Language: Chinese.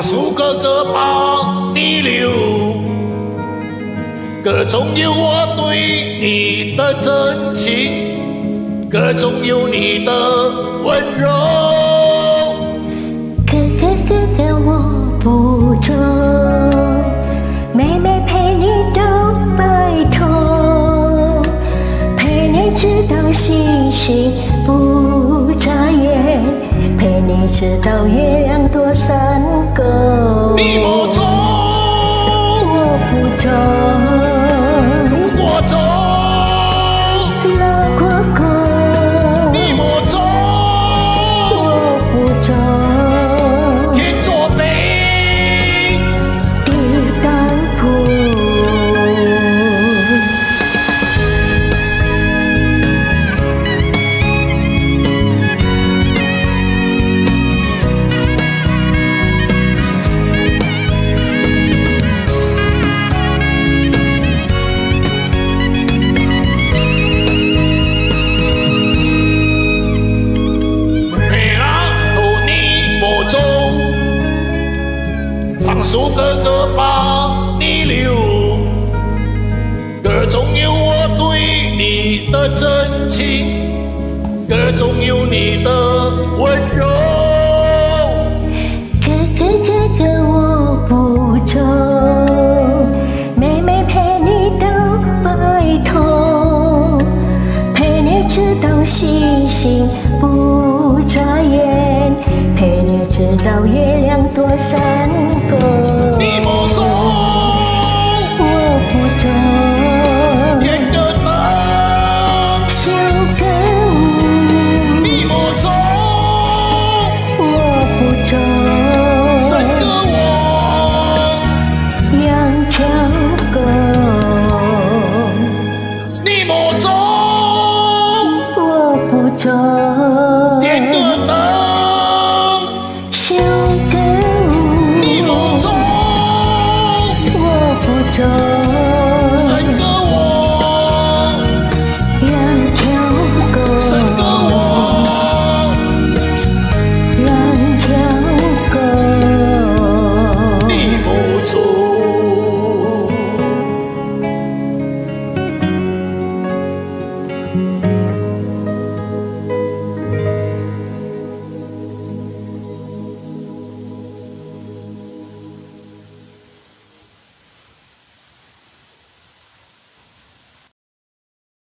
唱述哥哥把你留，歌中有我对你的真情，歌中有你的温柔。 哥哥哥哥我不走，妹妹陪你到白头，陪你直到星星不眨眼，陪你直到月亮多三个。 你莫走， 我不走， 路过走， 路过过， 你莫走， 我不走， 天作碑， 地当铺。 唱述哥哥把你留，歌中有我对你的真情，歌中有你的温柔。